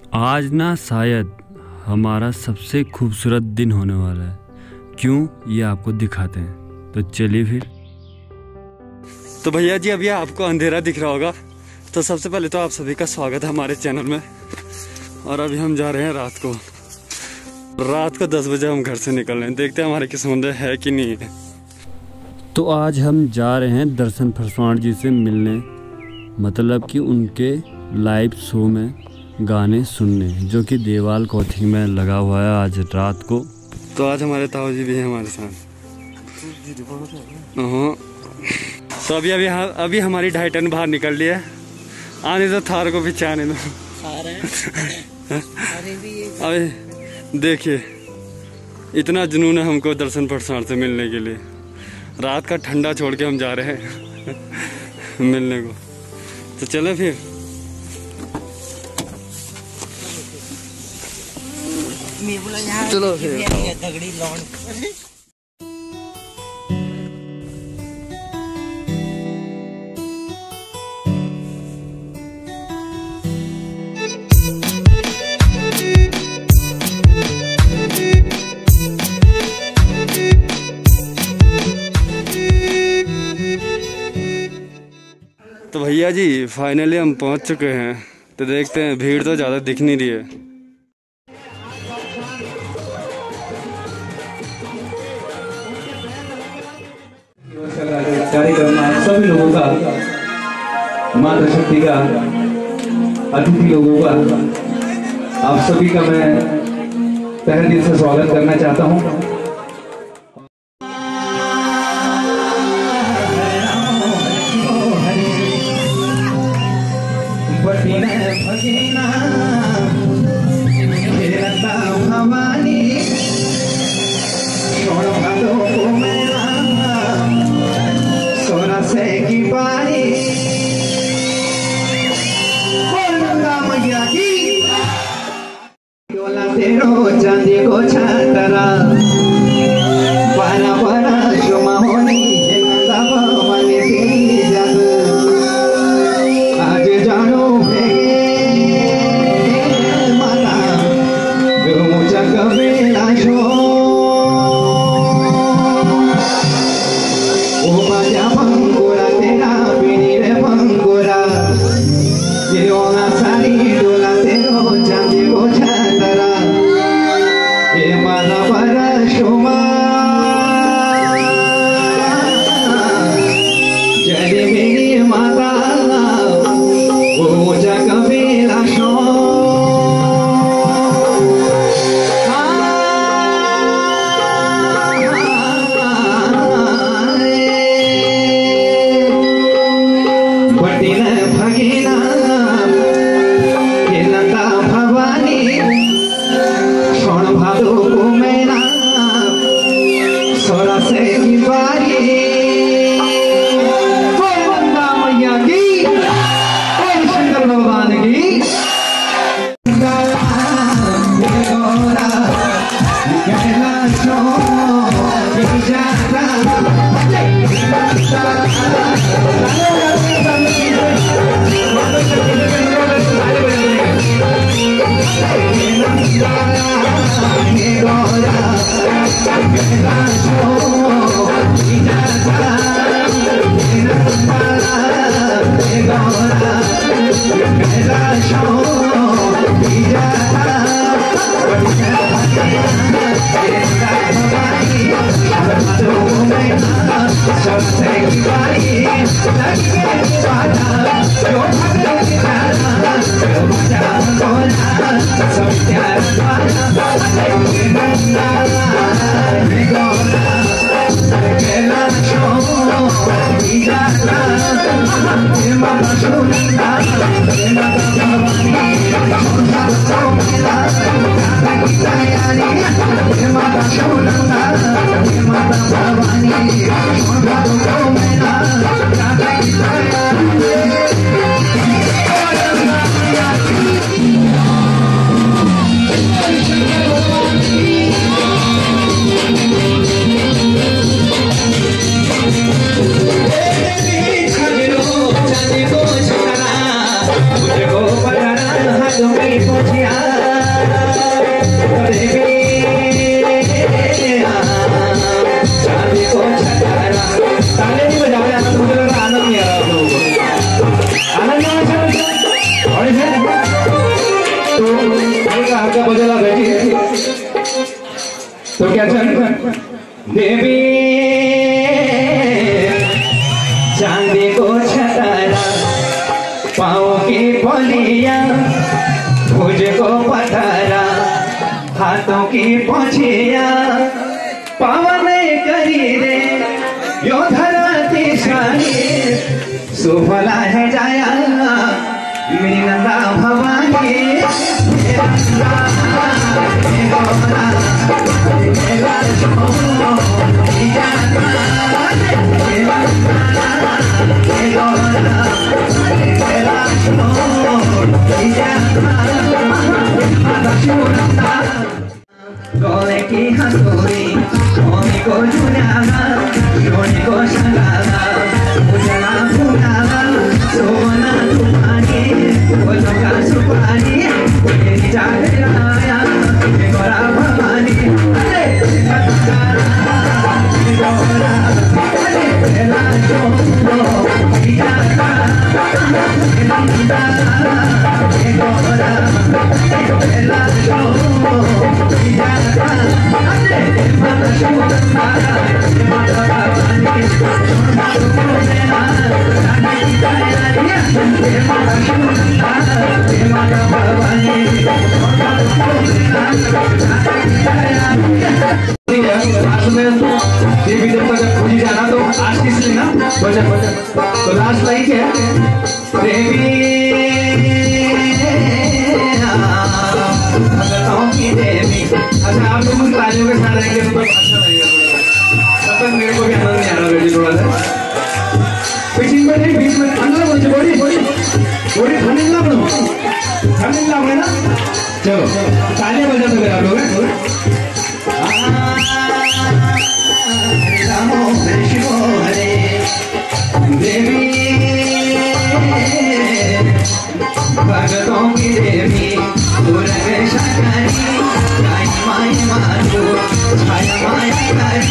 आज ना शायद हमारा सबसे खूबसूरत दिन होने वाला है। क्यों, ये आपको दिखाते हैं, तो चलिए फिर। तो भैया जी, अभी आपको अंधेरा दिख रहा होगा, तो सबसे पहले तो आप सभी का स्वागत है हमारे चैनल में। और अभी हम जा रहे हैं रात को 10 बजे हम घर से निकल रहे हैं। देखते हैं हमारे किस्मत में है कि नहीं है। तो आज हम जा रहे हैं दर्शन फरसवाण जी से मिलने, मतलब कि उनके लाइव शो में गाने सुनने, जो कि देवाल कोचिंग में लगा हुआ है आज रात को। तो आज हमारे ताऊ जी भी हैं हमारे साथ। तो अभी हमारी 2.5 टन बाहर निकल ली है। आने दो थार को, पीछे आने दो। अभी देखिए, इतना जुनून है हमको दर्शन फरसवाण से मिलने के लिए। रात का ठंडा छोड़ के हम जा रहे हैं मिलने को। तो चलो फिर। चलो फिर। तो भैया जी, फाइनली हम पहुंच चुके हैं। तो देखते हैं, भीड़ तो ज़्यादा दिख नहीं रही है। कार्यक्रम आप सभी लोगों का, माता शक्ति का, अतिथि लोगों का, आप सभी का मैं तहे दिल से स्वागत करना चाहता हूँ। चांदी को छातरा पाना पाना शुमा होनी आज जानो माता मुझा कबेला शो ओ मजा पंगोरा तेरा बिनी रे पंगोरा जिरोना सारी डोला तेरो चांदी को छातरा जय मेरी माता वो जगमेला शो बटिन भगीना ये लता भवानी सोन भादो को मैना सोरा से की बारी वंदा मैया की, शंकर भगवान की। Go, की पोछिया चांदी को छटारा। ताले नहीं बजाओ यार, मुझे लग रहा आनंद नहीं आ रहा आप लोगों को। आनंद नहीं आ रहा और इसे तो हल्का हल्का बदला बैठी तो क्या चल देवी चांदी को छटारा पाँव की पोलिया भुज को पथरा हाथों की पोछिया पावन करी रे यो धरती शाही सुफला है जाया मेरी नंदा भवानी गोले की हंसोरी सोने को झुलाना सोने को शंगाना उजला फुलाना सोना तुम्हारी बोलो का सुपारी मेरी जाग आया गोरा भवानी अरे गोरा अरे बेला चोरो जाता नंदा गोरा बेला चोरो जाता अरे माता शोभा माता भवानी माता भवानी माता भवानी देवी देवता जब पूजी जाना तो आशीष लेना भजन तो लास्ट लाइन क्या है देवी भगतों की देवी। अच्छा आप लोग तालियों के साथ आएंगे तो अच्छा लगेगा तब तक मेरे को भी आनंद नहीं आ रहा बेटी थोड़ा सा पीछे में नहीं बीच में अंदर बोलिए बॉडी बॉडी बॉडी ठंडी ना बनो ठंडी ना बने ना चलो तालियां बजा दो आप लोग देवी भगतों की देवी माई माधु छाया माया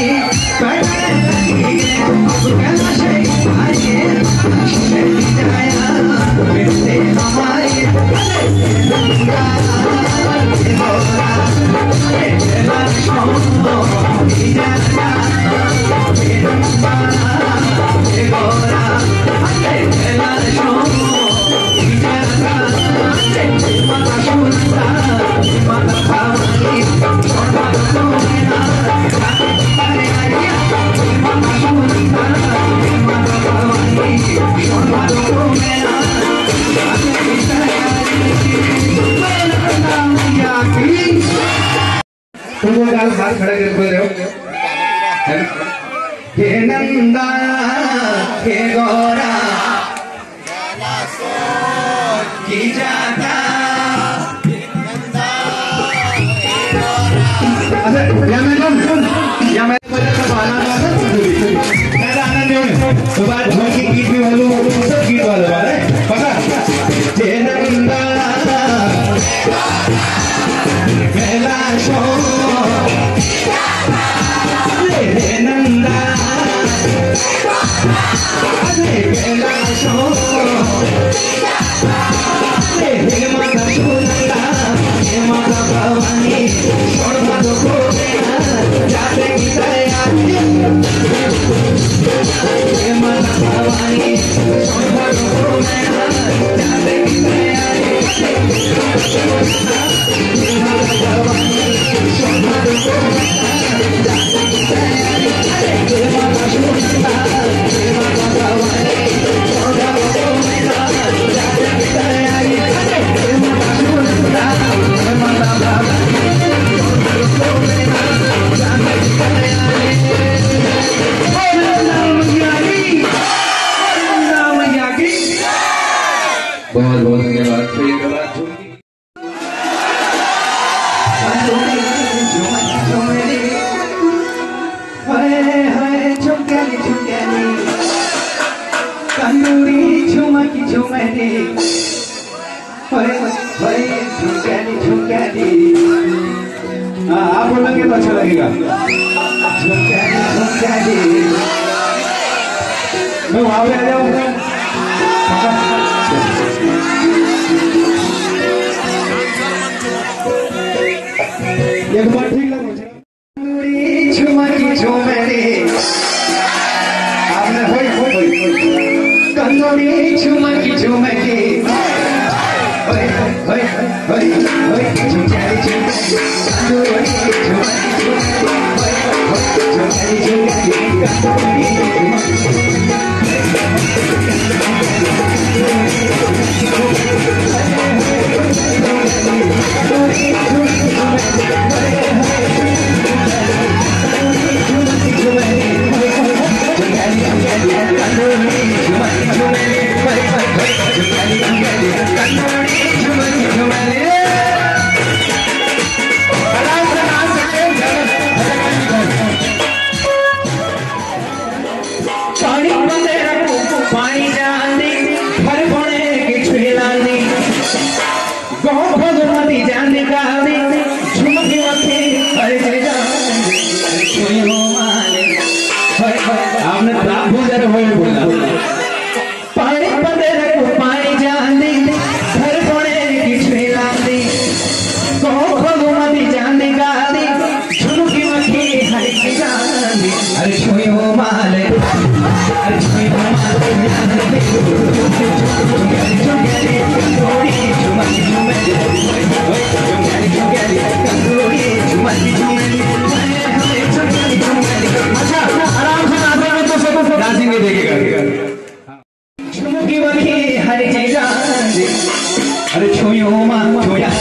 हाथ खड़ा करके हे नंदा हे गौरा की जाता अच्छा या मैं तो बात ढोल की गीत भी वालों सब गीत वालों वाले पता हे नंदा पहला शो हे नंदा पहला शो हे माता सुनंदा हे माता भवानी छोड़ दो को जाते की तैयारी हे माता भवानी छोड़ दो को जाते की तैयारी हे माता भवानी छोड़ दो को जाते की तैयारी हे माता सुनंदा हे माता भवानी छोड़ दो को जाते की तैयारी हे माता सुनंदा हे माता भवानी बोलेंगे तो अच्छा लगेगा। मैं वहां पे आ जाऊंगा। एक बार ठीक लगा आपने कंदोड़ी झुमकी झुमकी आपने लाखों जरा बोला पानी बंदे रखो पानी जाने घर पड़े किसने लाने कहो भगवती जाने गाने झुमकी मखी हरी की जाने अरे छुयो माले अरे छुयो माले नाचेंगे देखेगा झुमकी मखी हर जगह अरे छुयो मां छुया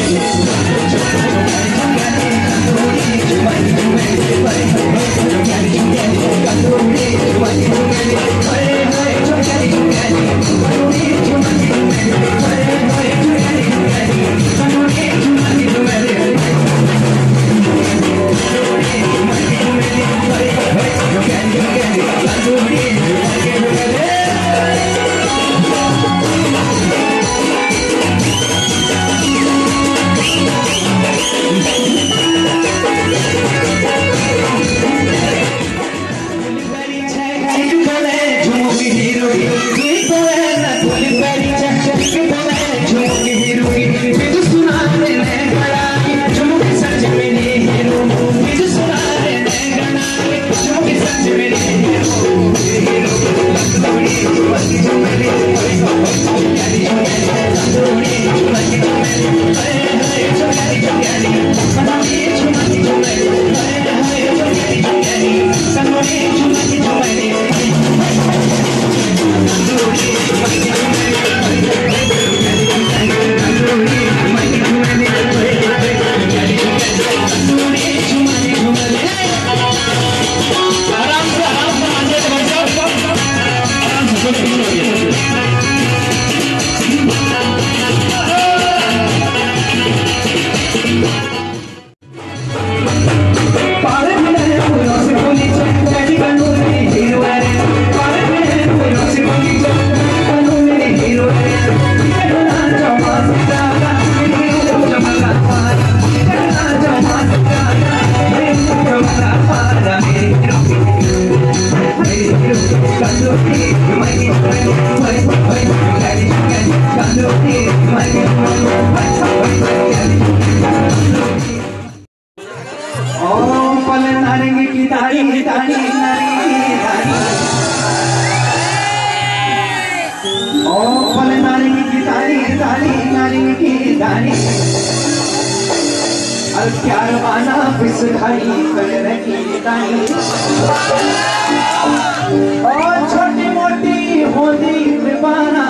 छोटी मोटी होती कृपाना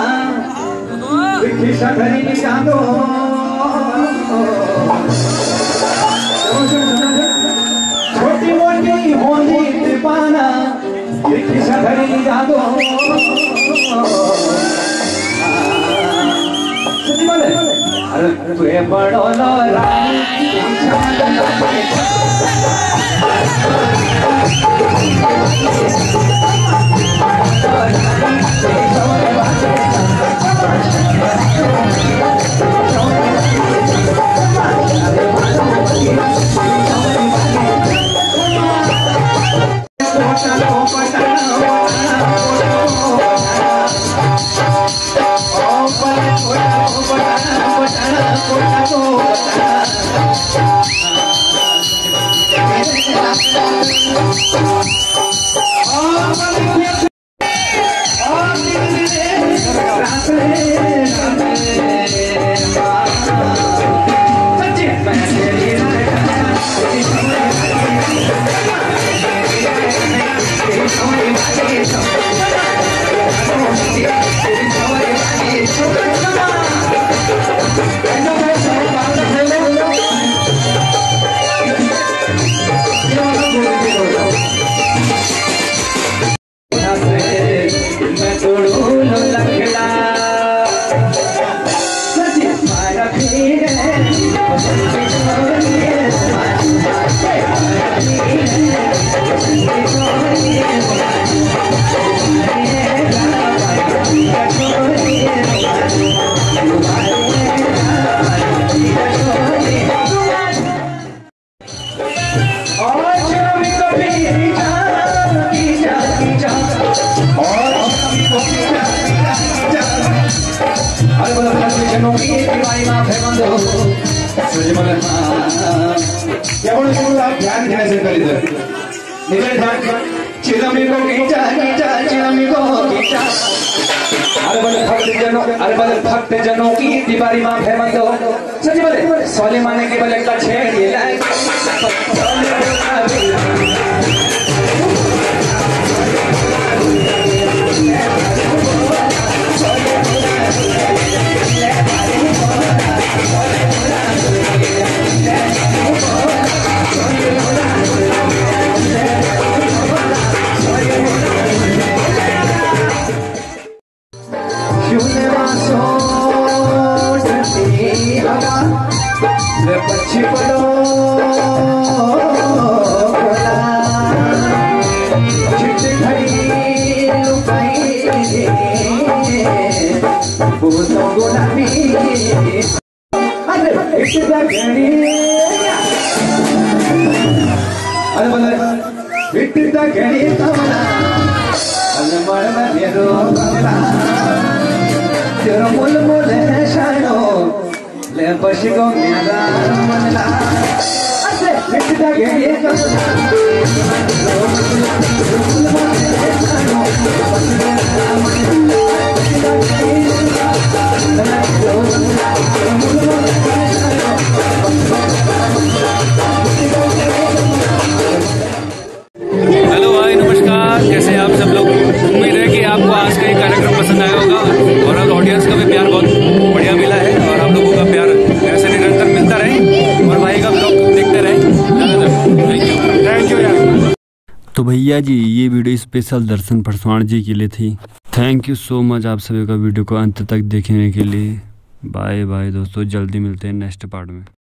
छोटी मोटी होती कृपाना अरे तुए बड़ो रानी भक्त जनों की दीवारी माँ फेमंदो सच बोले सोले माने के बोले का छेड़ ये लाए तो भैया जी ये वीडियो स्पेशल दर्शन परसवाण जी के लिए थी। थैंक यू सो मच आप सभी का वीडियो को अंत तक देखने के लिए। बाय बाय दोस्तों, जल्दी मिलते हैं नेक्स्ट पार्ट में।